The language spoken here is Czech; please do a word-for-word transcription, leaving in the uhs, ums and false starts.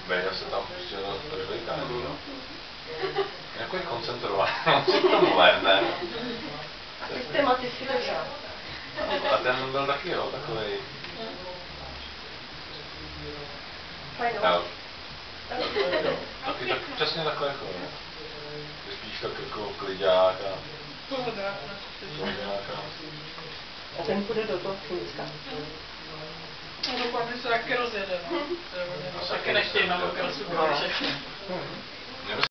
Béďa se tam prostě rozvejká, jo. Jako je koncentrovaný, on si k tomu lehne. Systematicky. A ten byl taky, jo, takovej. Fajno. Taky tak, přesně takhle jako, jo. Spíš tak jako klidák a... Pohodák. A ten půjde do toho Finska. No dopadne se taky rozjede, no. Taky nechtějí na okresu všechny.